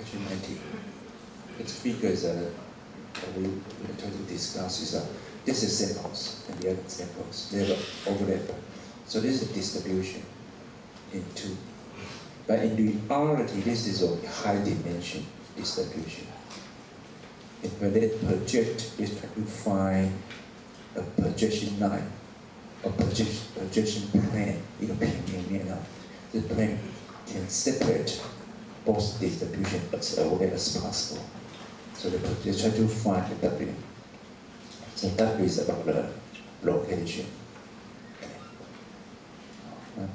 page 90. Its figures that we try to discuss is this is samples and the other samples. They have overlap. So this is distribution in two. But in reality, this is a high dimension distribution. And when they project, they try to find a projection line, a projection plane, 一个平面啊，这 plane can separate both distribution as away as possible. So they try to find the W. So W is about the location. Okay.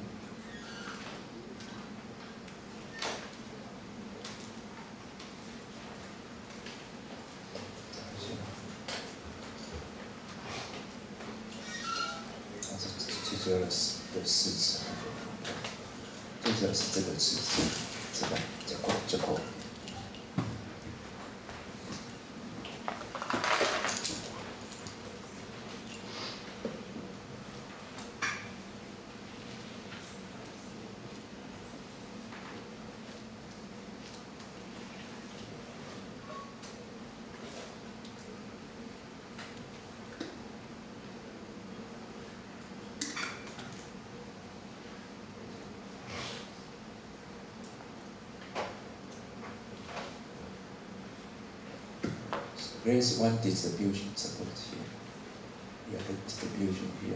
这个是式子，最主要是这个式子，这口。There is one distribution support here. You have a distribution here.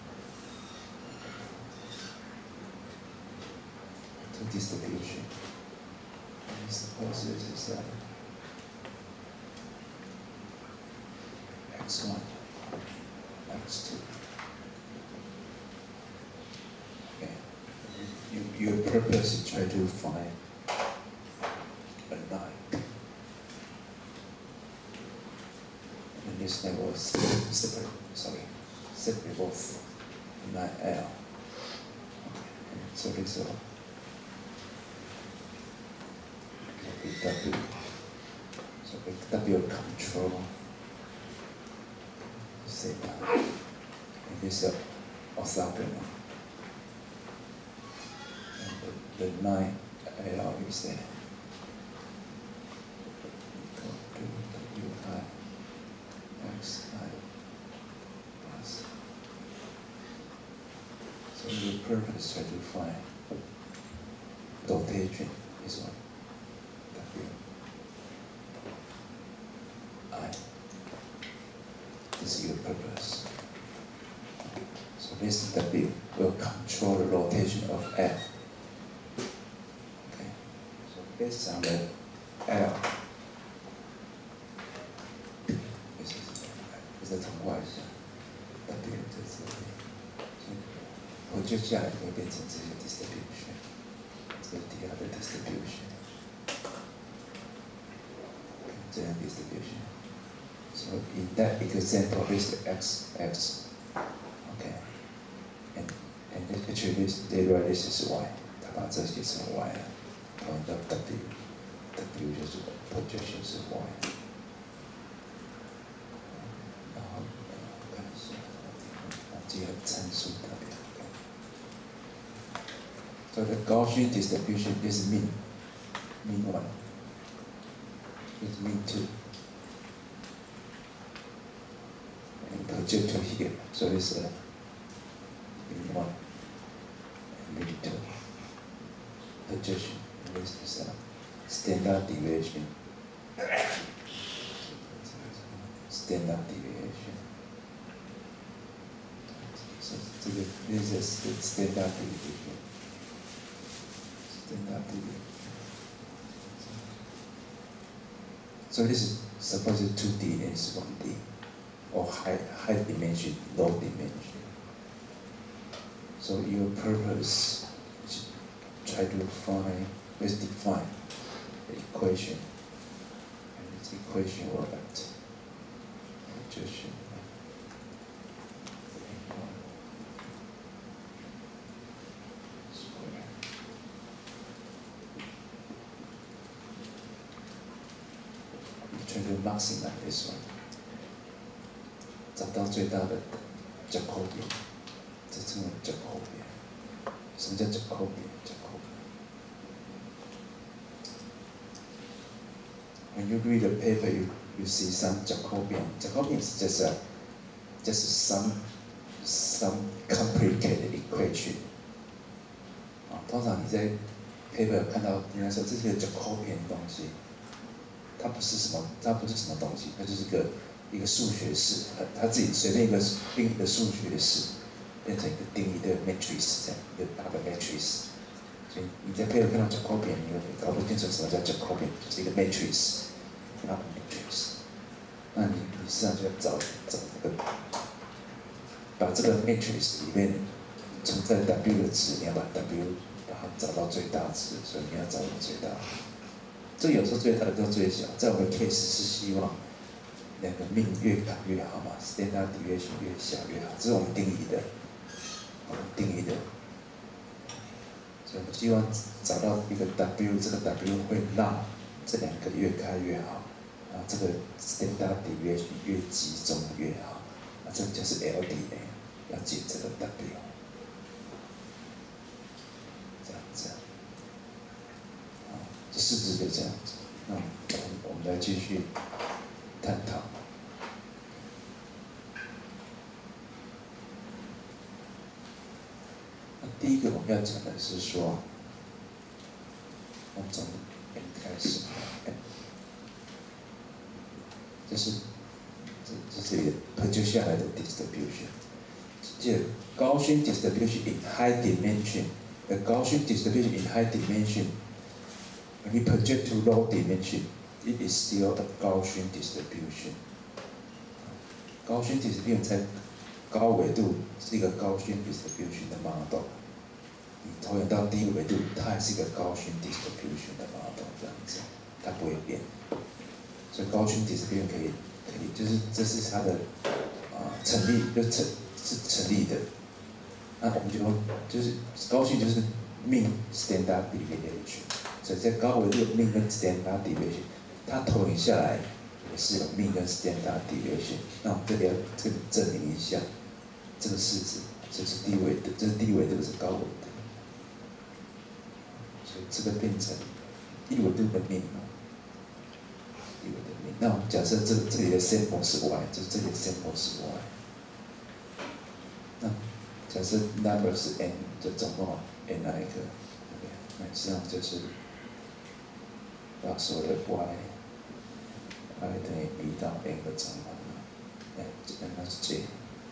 Two distribution. And suppose this is x1, x2. Okay. Your purpose is try to find a line. And this line was separate both line L. Okay. So this is W. So W control. Say that. And this is orthogonal. And the line L is there. WI XI plus. So your purpose try to find rotation is one. W I. This is your purpose. So this W will control the rotation of F. Okay. So based on the L.这通过一下 W 在这里，我就下来会变成这个 distribution， 这是第二个 distribution， 这样 distribution。So in that example, this is x, okay, and actually they write this is y， 他把这写成 y 了，同一个 W 就是 projection 是 y。So the Gaussian distribution is mean 1, is mean 2, and project to here. So it's mean 1 and mean 2 projection. And this is standard deviation. Standard deviation. So this is standard deviation. Standard deviation. So this is supposed 2D and is 1D, or high dimension, low dimension. So your purpose is to try to find, let's define the equation, and this equation will act projection. Try to maximize this one， 找到最大的折扣点，这称为折扣点。什么叫折扣点？折扣点。 when you read the paper, you see some Jacobian. Jacobian is just some complicated equation. 通常你在 paper 有看到人家说这是个 Jacobian 的东西，它不是什么东西，它就是一个数学式，它自己随便定一个数学式，变成一个定义的 matrix 这样，一个大的 matrix。所以你在 paper 看到 Jacobian， 你会搞不清楚什么叫 Jacobian， 就是一个 matrix， 大的 matrix。那你实际上就要找这个，把这个 matrix 里面存在 W 的值，你要把 W 把它找到最大值，所以你要找到最大。这有时候最大，有时候最小。在我们的 case 是希望那个命越大越好嘛 ，standard deviation 越小越好，这是我们定义的，所以我们希望找到一个 W， 这个 W 会让这两个越开越好，啊，这个 standard deviation 越集中越好，啊，这个就是 LDA， 要解这个 W， 这样子，啊，这式子就这样子。那我们来继续探讨。第一个我们要讲的是说，我们从 N 开始 ，N， 这里研究下来的 distribution， 这Gaussian distribution in high dimension，the Gaussian distribution in high dimension，when you project to low dimension，it is still a Gaussian distribution。Gaussian distribution 在高纬度是一个Gaussian distribution 的 model。你投影到低纬度，它还是一个Gaussian distribution 的 model 这样子，它不会变。所以Gaussian distribution可以，就是这是它的成立，是成立的。那我们就是Gaussian就是mean standard deviation， 所以在高纬度mean跟 standard deviation， 它投影下来也是有mean跟 standard deviation。那我们这里要证明一下这个式子，这是低纬度，这是低纬度，是高纬度。所以这个变成低纬度的面嘛，低纬度的面。那我们假设这里的 sample 是 y， 就是这里的 sample 是 y。那假设 number 是 n， 就总共 n 那一个，那实际上就是把所有的 y 等于 b 到 n 的总和，那是 j。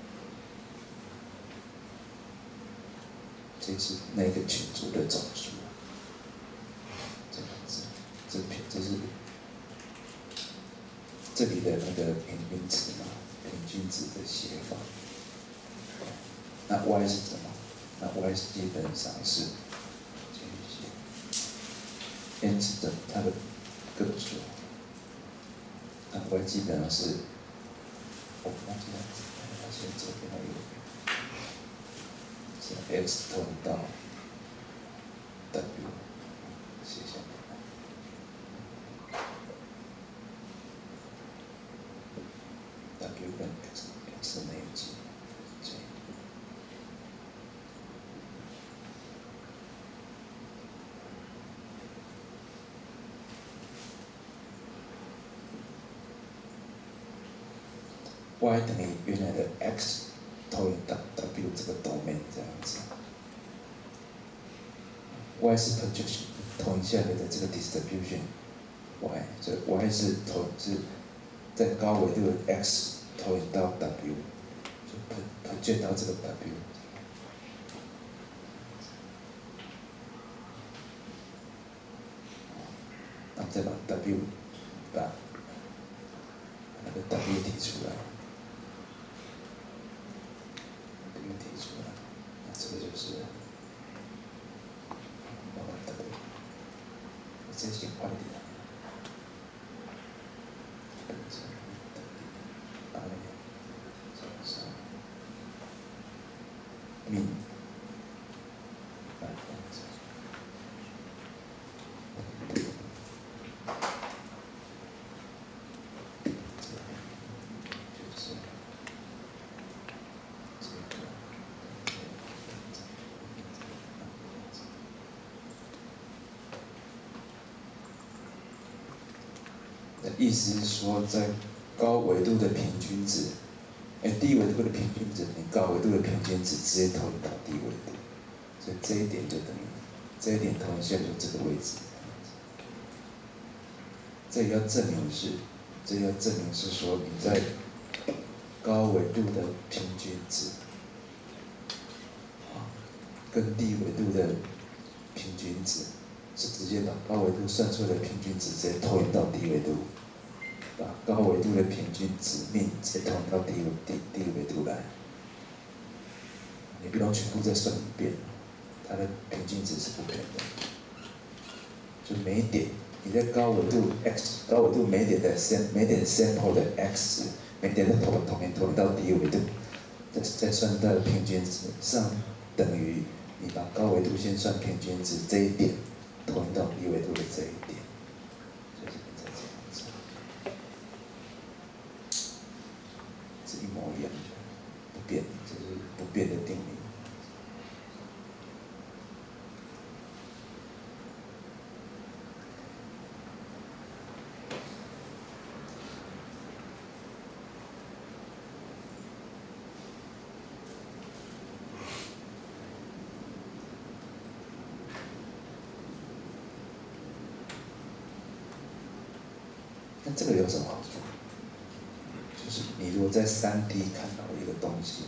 这是那个群组的总数。这是这里的那个平均值嘛，平均值的写法。那 y 是什么？那 y 基本上是这些 n 是它的个数。那 y 基本上是，我忘记了，先左边还有，是 x 投影到 w 写下来。W 跟 x 的那一级，这样。y 等于原来的 x 投影到 w 这个 domain 这样子。y 是 projection 投影下来的这个 distribution y， 所以 y 是在高纬度的 x 投影到 w， 就 project 到这个 w。然后再把 w 把那个 w 提出来。提出来，那这个就是我再写快一点，min， 的意思是说，在高纬度的平均值，低纬度的平均值，你高纬度的平均值直接投影到低纬度，所以这一点就等于这一点投影线就这个位置。这要证明是说你在高纬度的平均值，跟低纬度的平均值是直接把高纬度算出来的平均值直接投影到低纬度，把高纬度的平均值面直接投影到低纬度来。你不用全部再算一遍，它的平均值是不变的。就每一点，你在高纬度 x 高纬度每点 sample 的 x 值，每点的投影到低纬度，再算它的平均值，上等于你把高纬度先算平均值这一点，投影到低纬度的这一点，就是这样子，是一模一样的，不变，这是不变的定理。那这个有什么好处？就是你如果在3D 看到一个东西，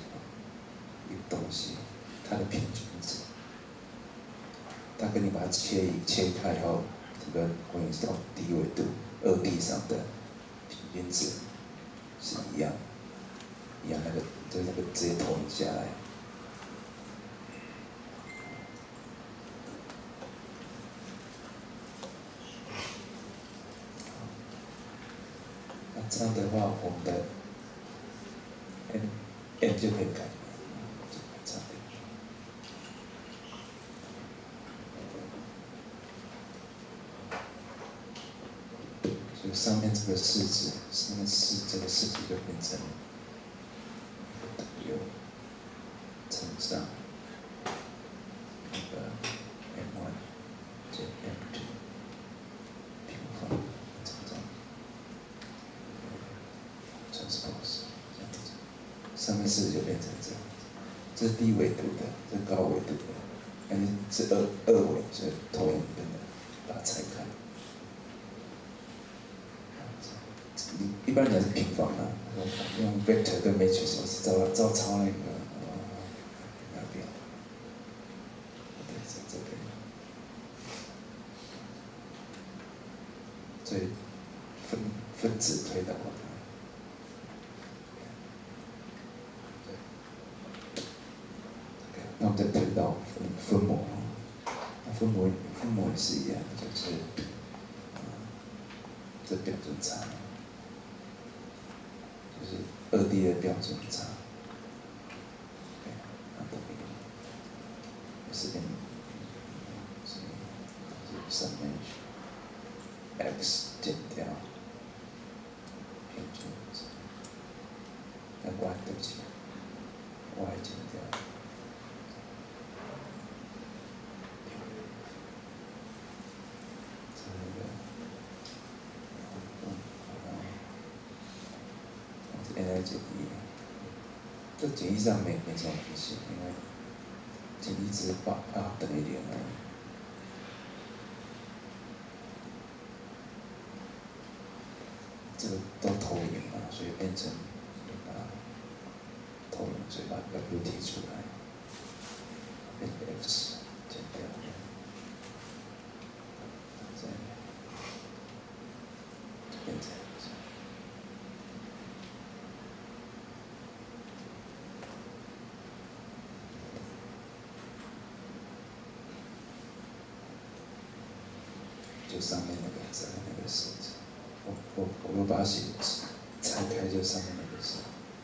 它的平均值，它跟你把它切开以后，这个投影到低纬度2D 上的平均值是一样，那个就是那个直接投影下来。这样的话，我们的 m 就可以改，这样的。所以上面这个式子，这个式子就变成W乘上那个 m1 减 m2 平方乘上。transpose 这样子，上面式就变成这样子，这是低纬度的，这是高纬度的，但是是二维，所以投影变的，把它拆开。一般人是平方啊，用 vector 跟 matrix 我是照抄那个那边，对，在这边，所以分子推导。那我们再推到分母，分母也是一样，就是这标准差，就是2D 的标准差，是跟上面 x 减掉平均值，那 y 对不起 ，y 减掉。n 减1，这减1上没什么关系，因为减1只是把r等于0而已。这个都投影嘛，所以变成投影，所以把 w 提出来，变成 x 减掉，这样变成。就上面那个式子，我又把它拆开，就上面那个式。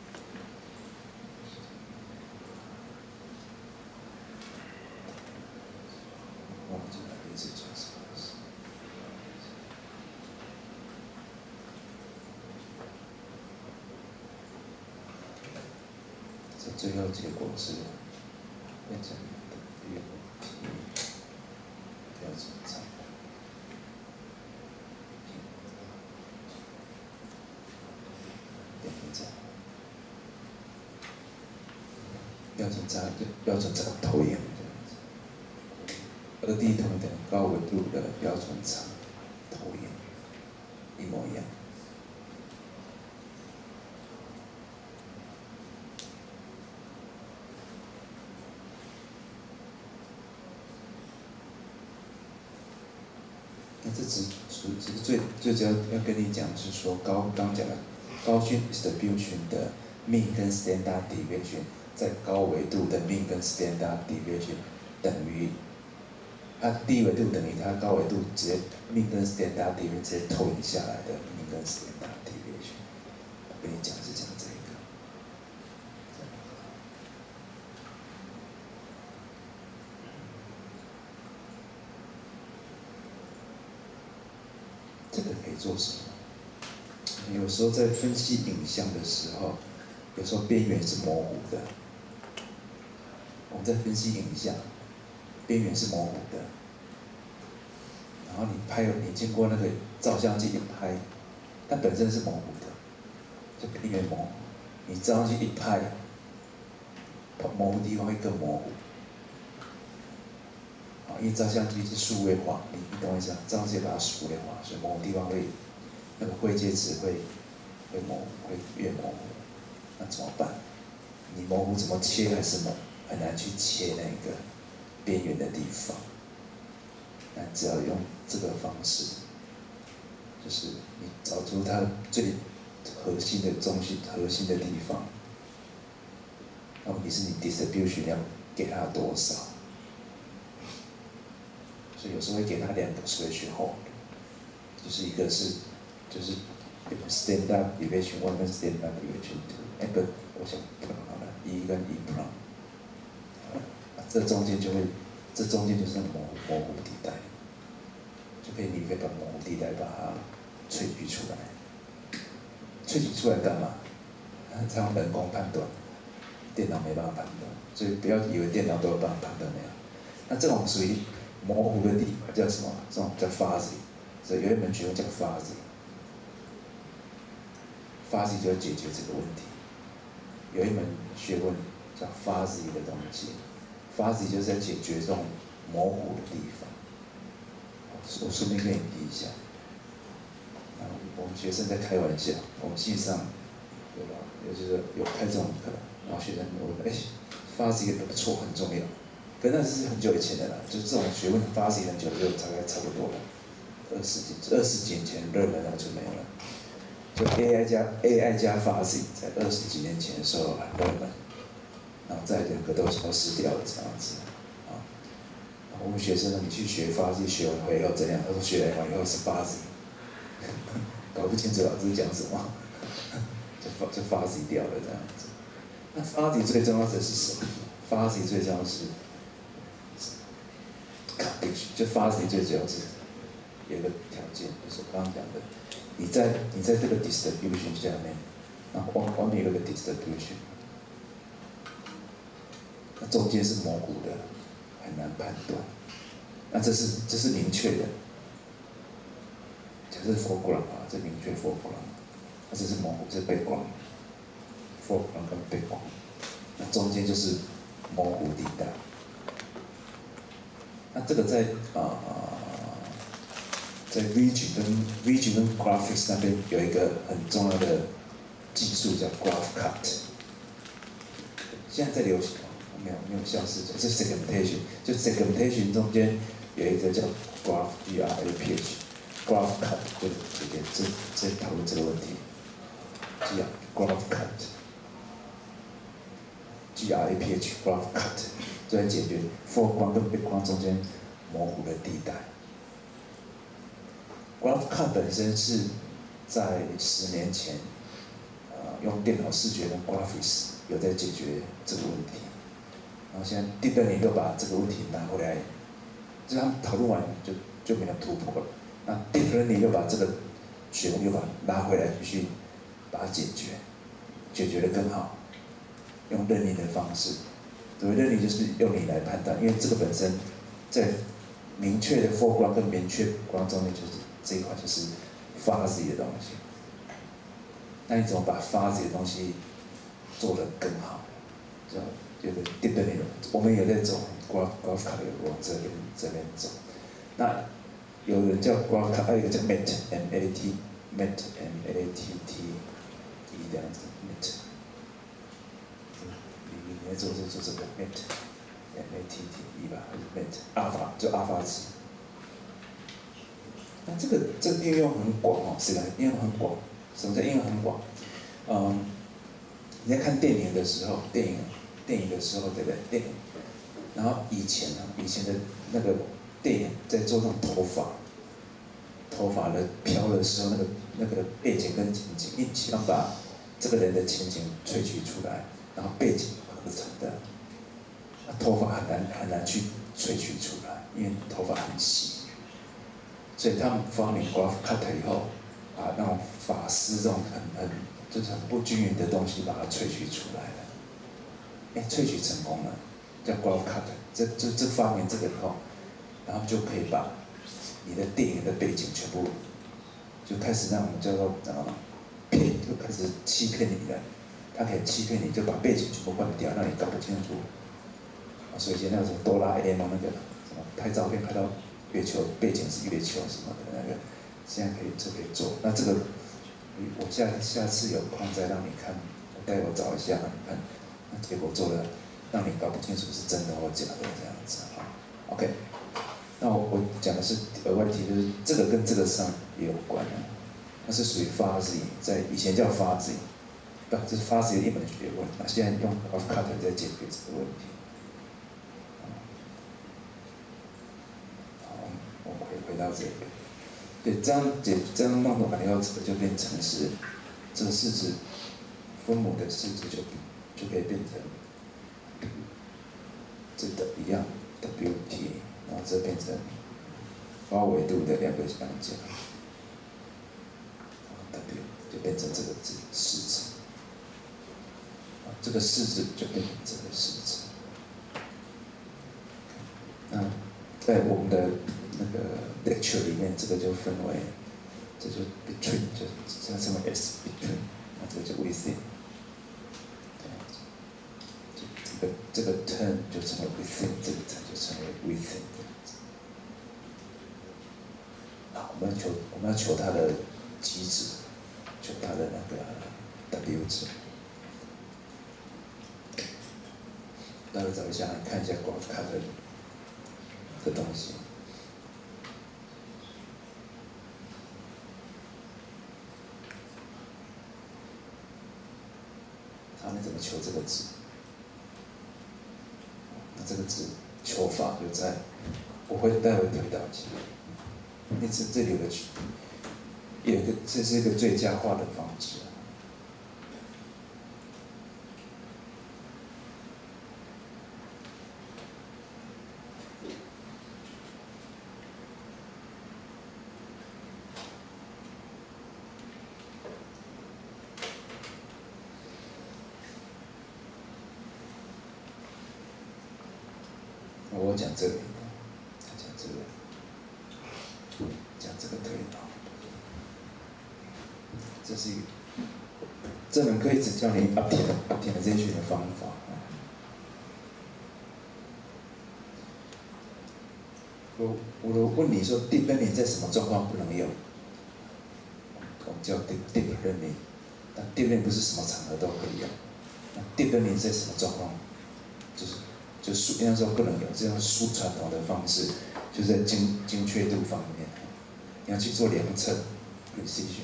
忘记哪边是做什么事。这最后结果是变成W P标准差。 标准差投影这样子。二 D 投影等于高维度的标准差投影，一模一样。那这只是最主要要跟你讲，是说刚讲的高讯 distribution 的 mean 跟 standard deviation， 在高维度的 mean 跟 standard deviation 等于它低维度等于它高维度直接 mean 跟 standard deviation 直接投影下来的 mean 跟 standard deviation。我跟你讲是讲这个。这个可以做什么？有时候在分析影像的时候，有时候边缘是模糊的。我们在分析影像，边缘是模糊的。然后你经过那个照相机一拍，它本身是模糊的，就边缘模糊。你照相机一拍，模糊地方会更模糊。因为照相机是数位化，你懂我意思啊？照相机把它数位化，所以模糊地方会那个灰阶值会模糊，会越模糊。那怎么办？你模糊怎么切还是很难去切那个边缘的地方。那只要用这个方式，就是你找出它最核心的地方。那问题是你 distribution 要给它多少？所以有时候会给他2个 threshold， 就是一个是standard deviation 1跟 standard deviation 2，那个我想看好了1跟1 prime， 这中间就是那模糊地带，你可以把模糊地带把它萃取出来，萃取出来干嘛？这样人工判断，电脑没办法判断，所以不要以为电脑都有办法判断那样。那这种属于模糊的地方叫什么？这种叫 fuzzy， 所以有一门学问叫 fuzzy，fuzzy 就要解决这个问题。有一门学问叫 fuzzy 的东西 ，fuzzy 就是在解决这种模糊的地方。我顺便跟你提一下，我们学生在开玩笑，我们系上就是有开这种课，然后学生问，fuzzy 不错，很重要。可那是很久以前的了，就这种学问发展很久就大概差不多了，20几年前热门的就没有了。就 AI 加 fuzzy 在20几年前的时候很热门，然后再2个都消失掉了这样子。我们学生呢，你去学 fuzzy 学完回以后怎样？他说学完以后是 fuzzy， 搞不清楚老师讲什么，就 fuzzy 掉了这样子。那 fuzzy 最重要的是什么？fuzzy 最重要的是就 fuzzy 最主要是有一个条件，就是我刚刚讲的，你在这个 distribution 下面，然后外面有一个 distribution， 那中间是模糊的，很难判断。那这是明确的，这是 foreground 啊，这明确 foreground， 那这是模糊，这是 background，foreground 跟 background， 那中间就是模糊地带。那这个在Vision 跟 Graphics 那边有一个很重要的技术叫 Graph Cut， 现在在流行，没有消失，这是 segmentation， 就 segmentation 中间有一个叫 Graph Graph Cut， 就解决这讨论这个问题，这样 Graph Cut。Graph Cut 就在解决 foreground 跟 background 中间模糊的地带。Graph Cut 本身是在10年前，用电脑视觉跟 graphics 有在解决这个问题。然后现在 Deep Learning 又把这个问题拿回来，就他们讨论完就没有突破了。那 Deep Learning 又把这个学问又把它拿回来，继续把它解决得更好，用认领的方式。所谓认领就是用你来判断，因为这个本身在明确的 foreground 跟明确 background 中间就是这一块就是 fuzzy 的东西。那你怎么把 fuzzy 的东西做得更好？ 就是 deep learning， 我们也在走 graph cut 往这边走。那有人叫 graph cut， 还有一个叫 MATT 这样子 MATT。你在做这个 MATT 吧，还是 MATT 阿尔法，就阿尔法值。那这个应用很广哦，是的，应用很广。什么叫应用很广？你在看电影的时候，电影的时候，对不对？电影，然后以前的那个电影在做那种头发的飘的时候，那个背景跟情景一起，要把这个人的情景萃取出来，然后背景合成的，头发很难去萃取出来，因为头发很细，所以他们发明 graph cut 以后，把那种发丝这种就是很不均匀的东西，把它萃取出来了，萃取成功了，叫 graph cut。这发明这个以后，然后就可以把你的电影的背景全部就开始那种叫做怎么骗，就开始欺骗你了。他可以欺骗你，就把背景全部换掉，让你搞不清楚。所以以前那个什么哆啦 A 梦那个什么拍照片拍到月球，背景是月球什么的那个，现在可以做。那这个我下次有空再让你看，待会找一下让你看，那结果做的让你搞不清楚是真的或假的这样子啊。OK， 那我讲的是额外题，就是这个跟这个上也有关啊，它是属于 fuzzy， 在以前叫 fuzzy， 不，这是 fuzzy 的一门学问，那现在用 graph cut 在解决这个问题。好，我们回到这个。对，这样弄完以后，这个就变成是这个式子分母的式子就可以变成这个一样 WT， 然后这变成高维度的两个相加 W 就变成这个式子，这个式子就变成这个式子。那在我们的那个 lecture 里面，这个就分为，这就 between， 就这样称为 S between， 那这个就 within， 这个 term 就称为 within， 这个 term 就称为 within 这样子。好，我们要求它的极值，求它的那个 W 值。待会找一下，看一下 graph cut 的东西。好，你怎么求这个值？那这个值求法就在，我会待会推导起。你这里有一个，这是一个最佳化的方式。我讲这个，讲这个推导，这是一个，这门课一直教你 optimization 的方法。我问你说 deep learning 在什么状况不能用？我们叫 deep learning， 但 deep learning 不是什么场合都可以用。那 deep learning 在什么状况？应该说不能有这样输传统的方式，就是在精确度方面，你要去做量测 precision，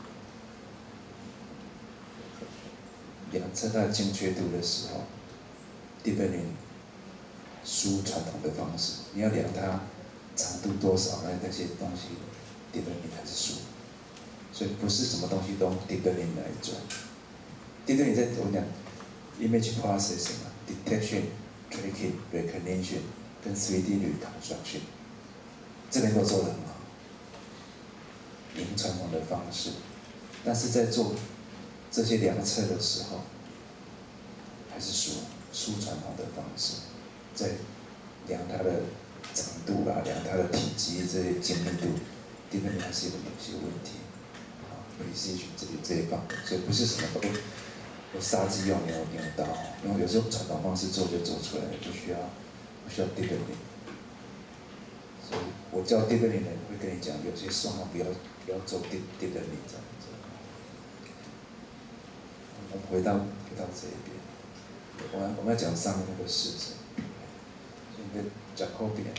量测它的精确度的时候 ，deep learning 输传统的方式，你要量它长度多少，那些东西 deep learning 才是输，所以不是什么东西都 deep learning 来做。deep learning 在我讲 image processing 啊 ，detection。tracking、recognition 跟 3D reconstruction， 这边都做得很好，用传统的方式，但是在做这些量测的时候，还是输传统的方式，在量它的长度啊，量它的体积这些精密度，基本上还是有些问题。precision 这一方面，所以不是什么都杀鸡用牛刀，因为有时候传统方式做就做出来了，不需要 deepening。所以我教 deepening 的会跟你讲，有些双方不要做 deepening 这样子。我们回到这一边，我们要讲上面那个式子，现在讲后边。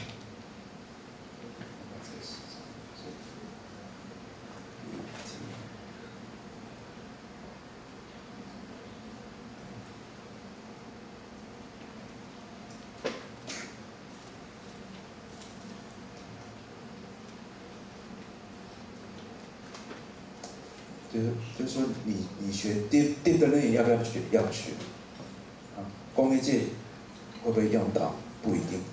就是说你学 deep learning 要不要学？要学。啊，工业界会不会用到？不一定。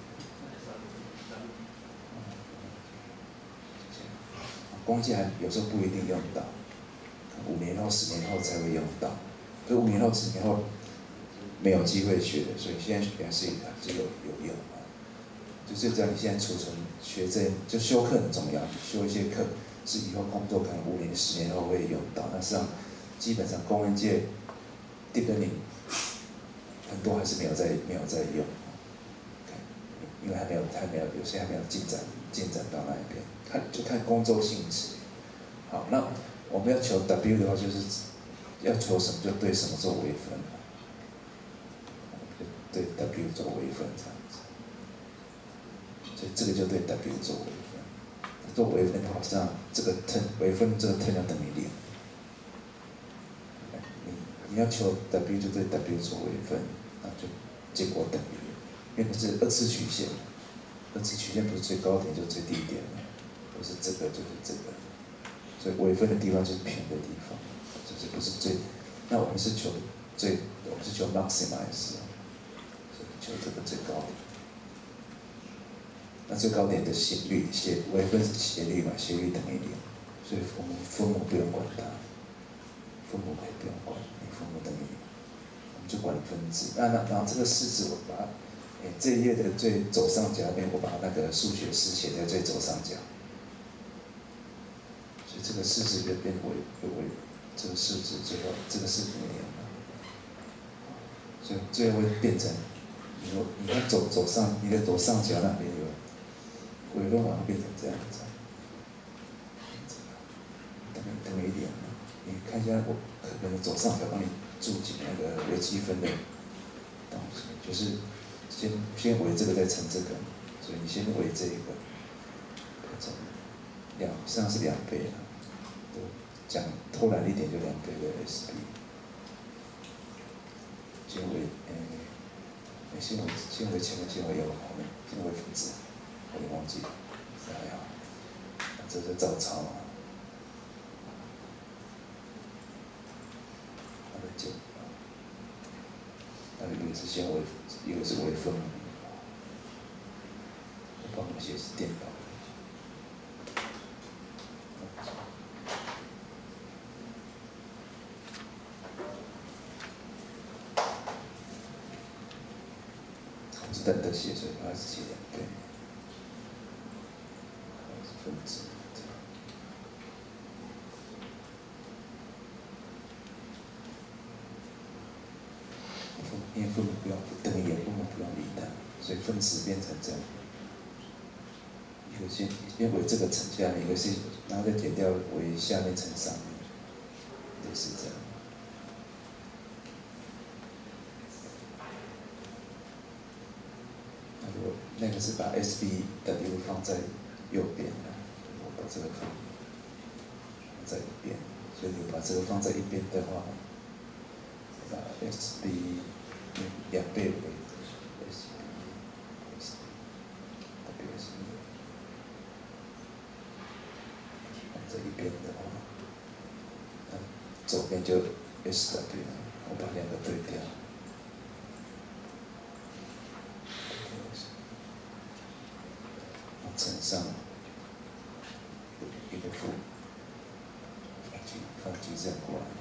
工业界还有时候不一定用到，5年后、10年后才会用到。可5年后、10年后没有机会学的，所以现在还是有用啊。就是只要你现在储存学这，就修课很重要，修一些课。是以后工作可能5年、10年后会用到，但是基本上工业界 deep learning 很多还是没有在用，因为还没有有些还没有进展到那一边，看工作性质。好，那我们要求 W 的话，就是要求什么就对什么做微分，就对 W 做微分这样子，所以这个就对 W 做微分。做微分的话，这样这个 term 微分这个 term 要等于0。你要求 W 就对 W 做微分，那就结果等于0，因为它是2次曲线，2次曲线不是最高点就是最低点嘛，不是这个就是这个，所以微分的地方就是平的地方，就是不是最。那我们是求我们是求 maximize， 所以求这个最高点。那最高点的斜率，微分是斜率嘛，斜率等于0，所以我们分母不用管它，分母可以不用管，分母等于0，我们就管分子。然后这个式子我把它，这一页的最左上角那边我把那个数学式写在最左上角，所以这个式子就变为这个式子最后这个式子没有了，所以最后会变成，你看左上你的左上角那边有。微分往变成这样子，等于0。你看一下我可能左上角帮你注解那个微积分的东西，就是先为这个再乘这个，所以你先为这个，实际上是2倍了。讲偷懒一点就2倍的 SB， 先为前面，先为右后面，先为分子。我也忘记了，还好，这是照抄啊。那个9，那个一个是先微，一个是微分，我帮我写是电导。我是等写，所以还是写2倍。分子，因为分母不用等于0，分母不用理它，所以分子变成这样。一个先为这个乘下面，一个是然后再减掉为下面乘上面，类似这样。那如果那个是把 SBW 放在右边的，我把这个放在一边，所以你把这个放在一边的话，把 SB 2倍为 SB，WSB 放在一边的话，那左边就 SW， 我把2个对调。乘上一个负，放矩阵过来，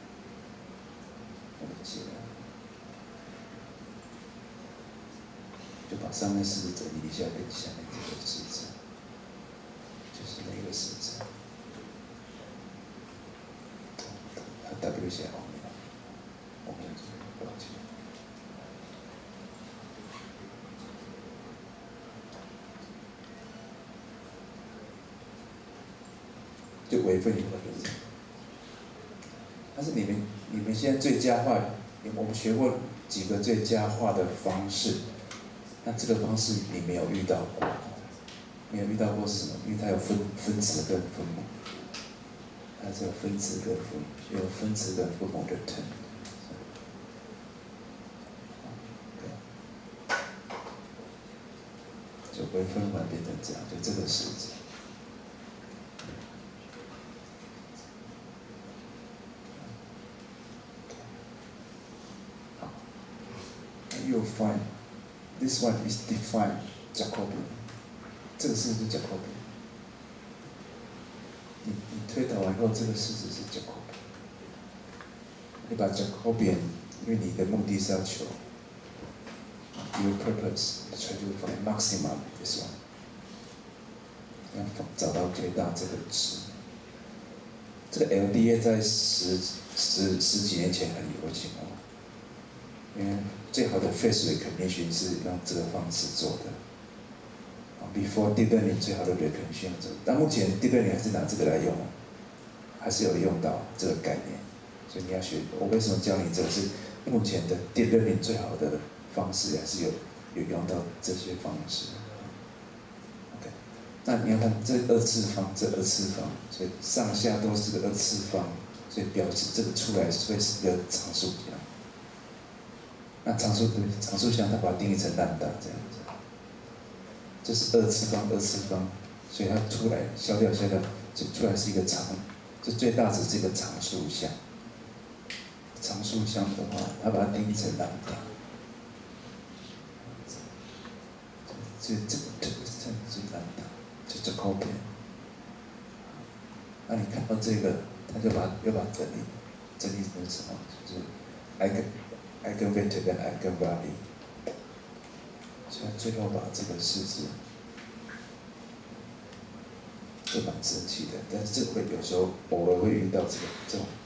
我们写了，就把上面式子整理一下，跟下面这个式子，就是那个式子，把 W 写后面，我就微分以后就是。但是你们现在最佳化，我们学过几个最佳化的方式，那这个方式你没有遇到过，没有遇到过是什么？因为它有分子跟分母，它是有分子跟分母，有分子跟分母的 term。就微分完变成这样，就这个式子。好 ，you'll find this one is defined Jacobian。这个式子是 Jacobian。你推导完后，这个式子是 Jacobian。你把 Jacobian， 因为你的目的是要求 your purpose try to find maximum this one。要找到最大这个值。这个 LDA 在十几年前很流行哦，因为最好的 face recognition 是用这个方式做的。Before deep learning 最好的 recognition 做，但目前 deep learning 还是拿这个来用，还是有用到这个概念。所以你要学，我为什么教你这个？是目前的 deep learning 最好的方式，还是有用到这些方式。那你要看这二次方，这二次方，所以上下都是个二次方，所以表示这个出来会是个常数项。那常数项，它把它定义成λ这样子。这是二次方，所以它出来消掉，就出来是一个常，这最大值是一个常数项。常数项的话，它把它定义成λ。这是λ。就 Jacobian。那你看到这个，他就又把整理成什么？就是 eigenvector 跟 eigenvalue。所以最后把这个式子，这蛮神奇的。但是这会有时候偶尔会遇到这种，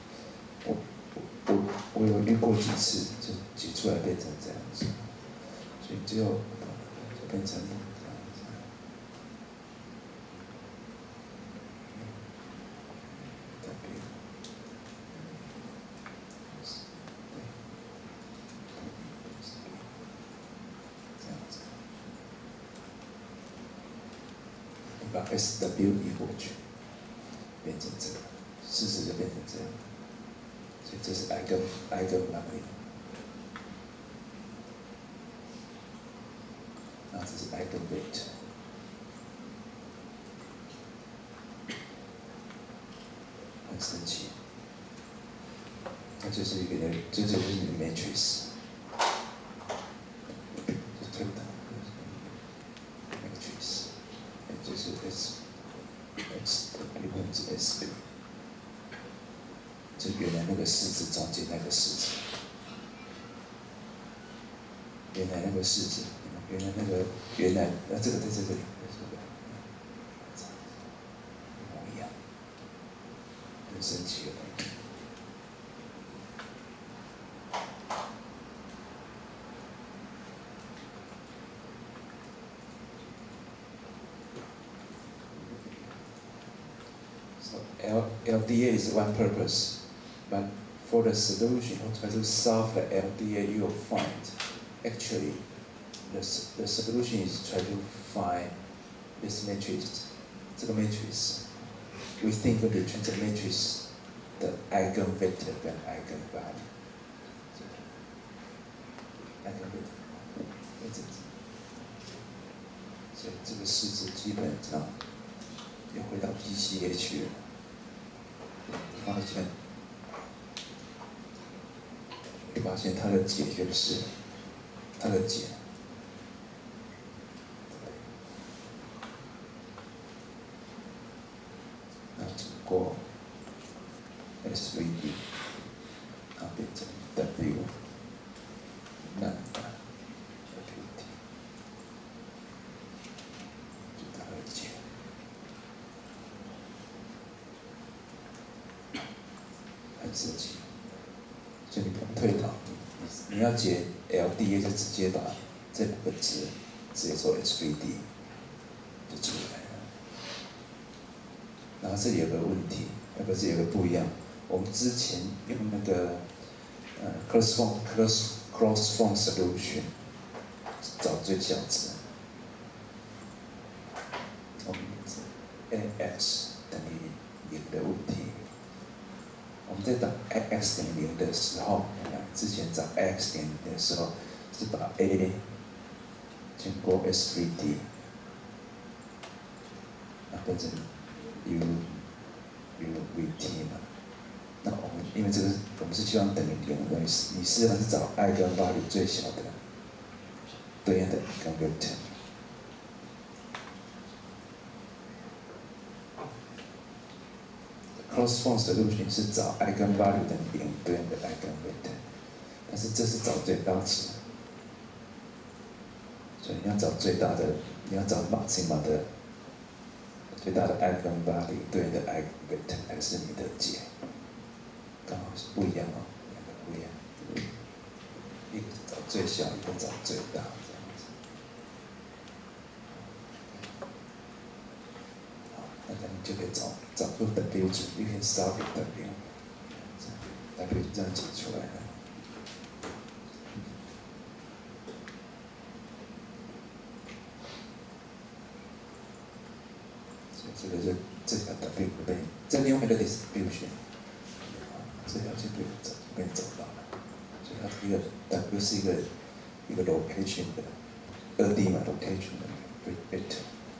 我有遇过几次，就挤出来变成这样子，所以就变成。把 SW 移过去，变成这个，事实就变成这样。所以这是 eigenvalue， 那这是 eigenvector， 很神奇。那就是一个，这就是你的 matrix。就是 x 分之 s， 就原来那个式子中间那个式子，原来那个式子，原来这个在这里，一模一样，很神奇的东西。LDA is one purpose, but for the solution, or try to solve the LDA, you will find actually the solution is try to find this matrix. 这个 matrix, we think of between the matrix, the eigenvector 跟 eigenvalue. Eigenvector, 所以这个式子基本上又回到 PCH 了。发现它的解就是它的解，那经过 S3D， 它变成 W， 那 WT， 就它的解。很神奇，所以你不用推导，你要解 LDA 就直接把这两个值直接做 S3D 就出来了。 然后这里有个问题，不是有个不一样。我们之前用那个cross form solution 找最小值，我们 ax 等于0的问题。我们在找 x 等于0的时候，之前找 x 等于0的时候，是把 a 经过 S3D， 变成 UVT 嘛。那我们因为这个我们是希望等于0，你事实上是找 I 跟 value 最小的对应的 eigenvector。cross form solution 是找 I 跟 value 等于0对应的 eigenvector， 但是这是找最大值，所以你要找最大的，你要找 maxima 的最大的 I 跟 value 对应的 eigenvector 才是你的解，刚好是不一样哦，两个不一样，一个找最小，一个找最大，这样子。好，那咱们就可以找出 W 值，你可以 solve W，W 这样解出来了。所以这条 W 被这另外一个 distribution， 这条就被找到了。所以它一个 W 是一个 location 的2D 嘛 location 的 vector。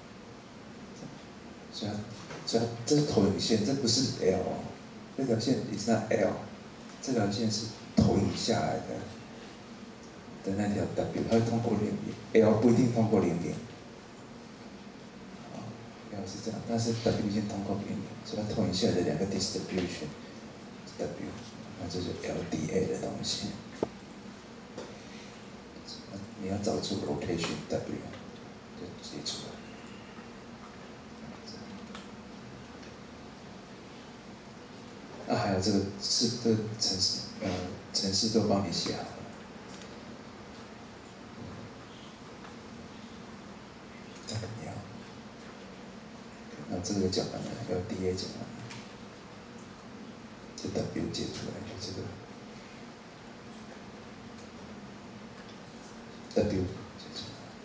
所以它这是投影线，这不是 L 哦，这条线 is not L， 这条线是投影下来的那条 W， 它会通过0，L 不一定通过0。L 是这样，但是 W 先通过0，所以它投影下来的两个 distribution W， 那这是 LDA 的东西。你要找出 rotation W， 就直接出来。那还有这个程式都帮你写好了。那这个讲完了，LDA 讲完了，这 W 解出来就这个 W 解出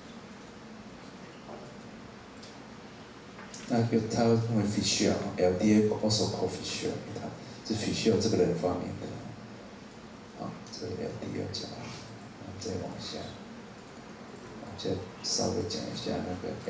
来。那它认为 Fisher，LDA also called Fisher， 它是 Fisher 这个人发明的。好，这个 LDA 讲完了，然后再往下稍微讲一下那个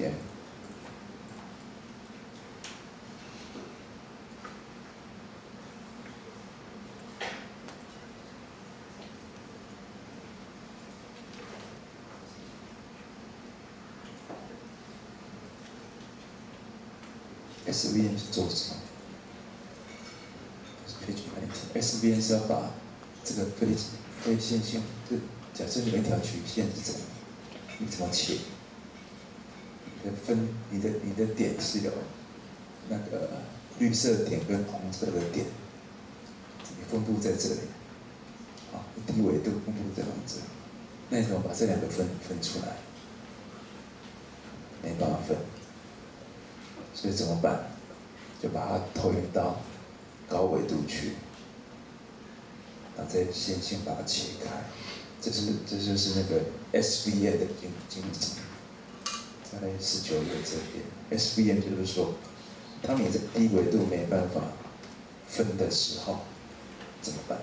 SVM。SVM 是做什么 ？SVM 是要把这个非线性，就假设有一条曲线是这样，你怎么切？你的点是有那个绿色点跟红色的点，你分布在这里，啊，低纬度分布这样子，那你怎么把这两个分出来？没办法分。所以怎么办？就把它投影到高纬度去，然后再线性把它切开。这就是那个 SVM 的精神。在19页这边 ，SVM 就是说，当你在低纬度没办法分的时候，怎么办？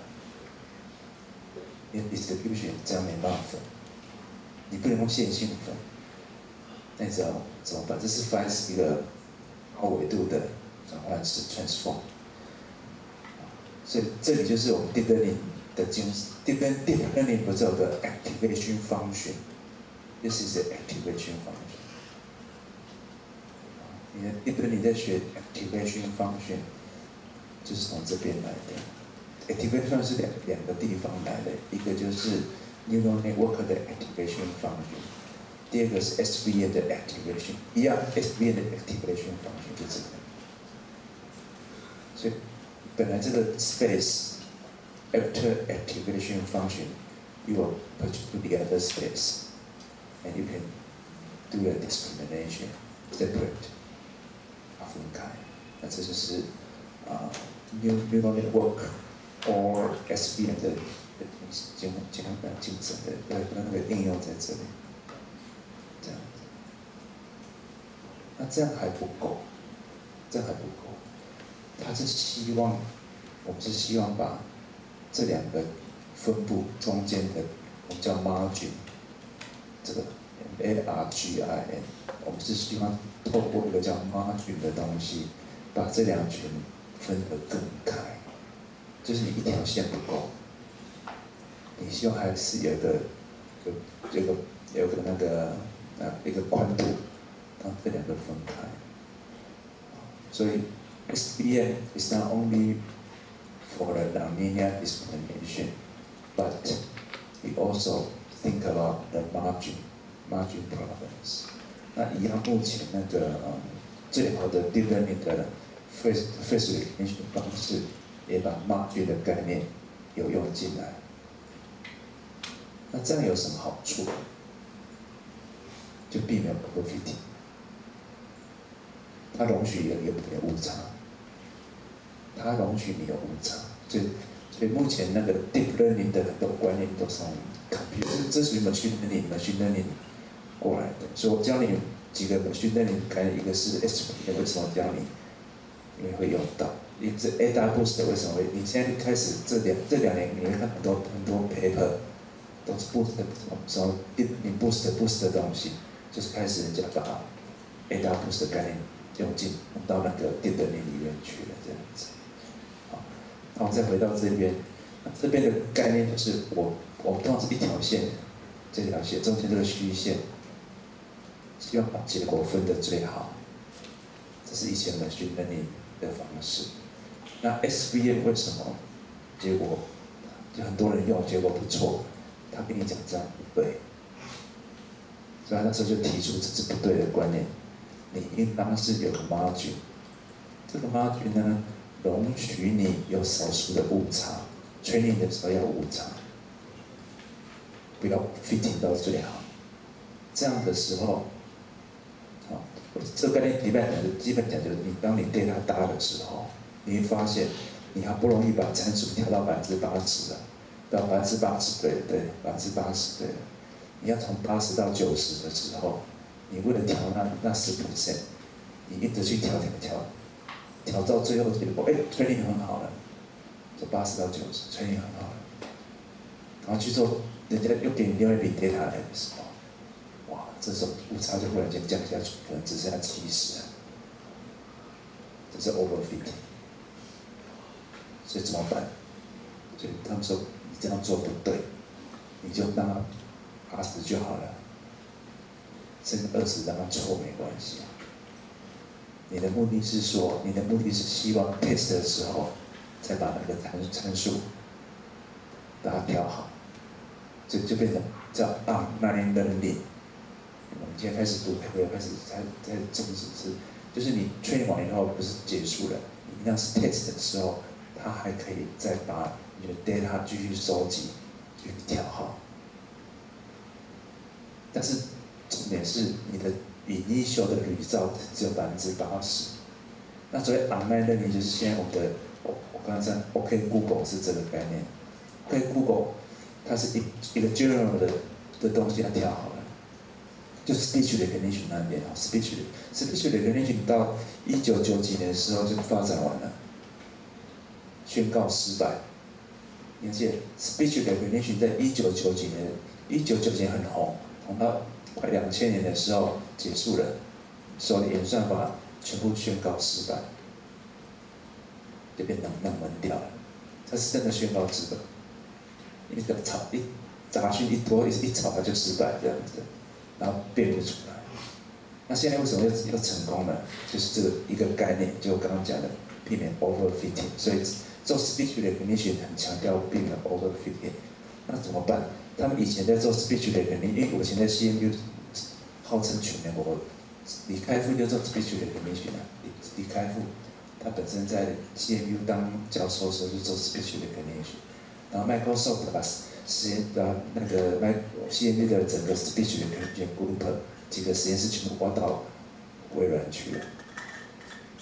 因为 distribution 这样没办法分，你不能用线性分，那你知道怎么办？这是 find 一个高纬度的转换式 transform， 所以这里就是我们 deep learning 的精神。deep learning 不是有个 activation function，this is the activation function。你的 deep learning 在学 activation function， 就是从这边来的。activation 是两个地方来的，一个就是 neural network 的 activation function。第二个是 SVM 的 activation， 一样 SVM 的 activation function 就这个。所以本来这个 space after activation function you will put to the other space and you can do a discrimination separate 分开。 那这就是neural network or SVM 的精神的那个应用在这里，这样子。那这样还不够，这样还不够。他是希望，我们是希望把这两个分布中间的，我们叫 margin， 这个 margin， 我们是希望透过一个叫 margin 的东西，把这两群分得更开。就是你一条线不够，你希望还是有个那个一个宽度，让这两个分开。所以 SVM is not only for the nonlinear explanation, but we also think about the margin problems. 那一样，目前那个最好的 deep learning 的 face recognition 方式，也把 margin 的概念有用进来。那这样有什么好处？就避免 overfitting， 它容许有误差，它容许你有误差，所以目前那个 deep learning 的很多观念都是从 computer， 这属于 machine learning 过来的。所以我教你几个 machine learning 概念，一个是 SVM， 为什么教你？因为会用到。一个是 AdaBoost， 为什么会？你现在开始这两年，你会看很多 paper 都是 boost 什么你 boost 的东西，就是开始人家把 AdaBoost 的概念用到那个deep learning里面去了，这样子。好，那我们再回到这边，这边的概念就是我通常是一条线，这条线中间这个虚线，希望把结果分得最好，这是以前machine learning的方式。那 SVM 为什么结果就很多人用，结果不错？他跟你讲这样不对，所以他那时候就提出这是不对的观念。你应当是有个 margin， 这个 margin 呢，容许你有少数的误差 ，training 的时候要误差，不要 fitting 到最好。这样的时候，好，这个概念基本讲就是当你 data 大的时候。你会发现，你好不容易把参数调到80%了，到80%对了，对，80%对了。你要从80到90的时候，你为了调那10%，你一直去调到最后结果，training 很好了，就80到90 training 很好了，然后去做，人家又给你另外一笔 data 来的时候，哇，这时候误差就忽然间降下去，可能只剩下70了，这是 overfitting。所以怎么办？所以他们说你这样做不对，你就让他80就好了，甚至20让他错没关系。你的目的是希望 test 的时候再把那个参数把它调好，所以就变成叫machine learning。我们今天开始读，开始在重视就是你 train 完以后不是结束了，你那是 test 的时候。它还可以再把你的 data 继续收集，继续调好。但是重点是你的 initial 的 result 只有80%。那所谓 online learning 就是现在我刚才讲 OK Google 是这个概念。OK Google 它是一个 general 的东西它调好了，就 speech recognition 那边啊 speech recognition 到1990几年的时候就发展完了。宣告失败。你记得 speech recognition 在1990年很红，红到快2000年的时候结束了，所有的演算法全部宣告失败，就变冷门掉了。它是真的宣告失败，一杂讯一多一吵它就失败这样子，然后变不出来。那现在为什么又成功了？就是这个一个概念，就我刚刚讲的，避免 overfitting， 所以。做 speech recognition 很强调避免 overfitting， 那怎么办？他们以前在做 speech recognition， 因为我以前在 CMU 号称全美国，李开复就做 speech recognition 啊，李开复他本身在 CMU 当教授的时候就做 speech recognition， 然后 Microsoft 把那个CMU 的整个 speech recognition group 几个实验室全部挖到微软去了。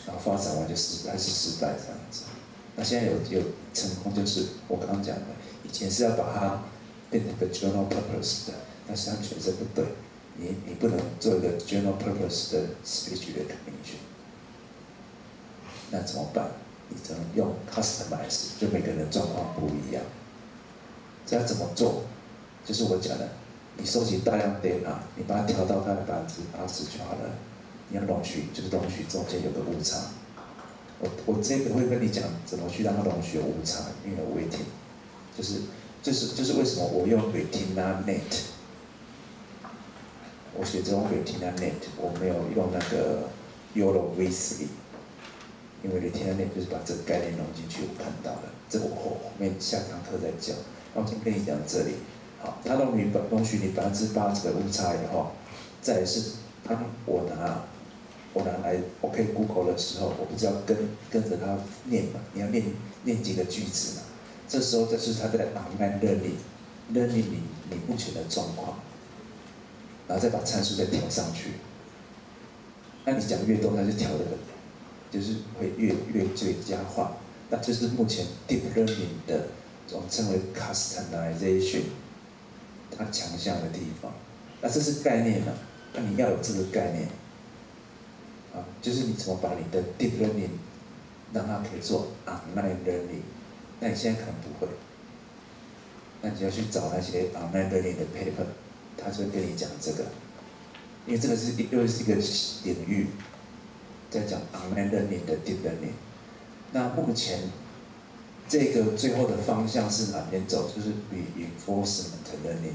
然后发展完就还是失败这样子。那现在有成功，就是我刚刚讲的，以前是要把它变成一个 general purpose 的，但是他觉得这不对，你不能做一个 general purpose 的 spiritual communication， 那怎么办？你只能用 customize， 就每个人状况不一样。这要怎么做？就是我讲的，你收集大量 data， 你把它调到它的80%就好了。你要容许，就是容许中间有个误差。我这个会跟你讲怎么去让它容许有误差，因为有 weighting， 就是为什么我用 retina net， 我选择用 retina net， 我没有用那个 YOLO V3， 因为 retina net 就是把这个概念融进去，我看到了，这个我后面下堂课再教。那我先跟你讲这里，好，它容许你80%的误差以后，再来是我拿来，我可以 Google 的时候，我不知道跟着它念嘛，你要念几个句子嘛。这时候这是它在 online learning 你目前的状况，然后再把参数再调上去。那你讲越多，它就调的就是会越最佳化。那这是目前 deep learning 的我们称为 customization， 它强项的地方。那这是概念啊，那你要有这个概念。就是你怎么把你的 deep learning 让它可以做 online learning， 那你现在可能不会，那你要去找那些 online learning 的 paper， 他就会跟你讲这个，因为这个又是一个领域，在讲 online learning 的 deep learning。那目前这个最后的方向是哪边走？就是 reinforcement learning。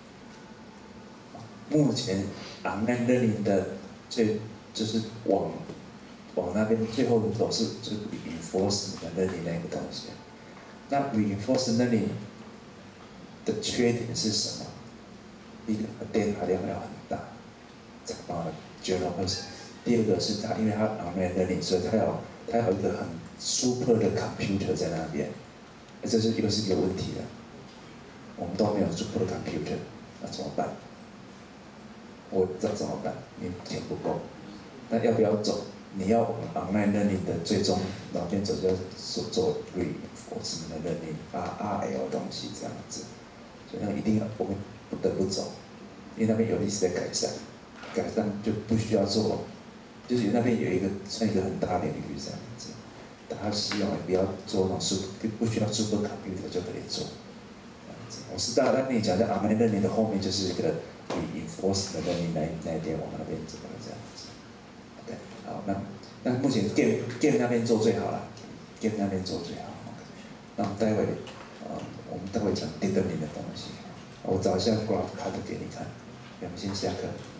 目前 online learning 的就是往那边最后的走势就是 reinforcement learning 那个东西。那 reinforcement learning 的缺点是什么？第一个 data 量要很大，才把它 generalize。第二个是它因为它 online learning， 所以它有一个很 super 的 computer 在那边，这是又是一个问题了。我们都没有 super computer， 那怎么办？我不知道怎么办，因为钱不够。那要不要走？你要往 online learning 的最终哪边走，就要做 reinforcement learning、RL 东西这样子。所以那个一定要我们不得不走，因为那边有历史的改善就不需要做，就是那边有一个算一个很大的领域这样子。他希望不要做那种不需要 super computer 就可以做。我是大概跟你讲，在 online learning 的后面就是一个 reinforcement learning 那一边往那边走这样子。OK， 好，那目前 game 那边做最好了 ，game 那边做最好。那我们待会我们待会讲 deep learning 的东西，我找一下 graph card 给你看，我们先下课。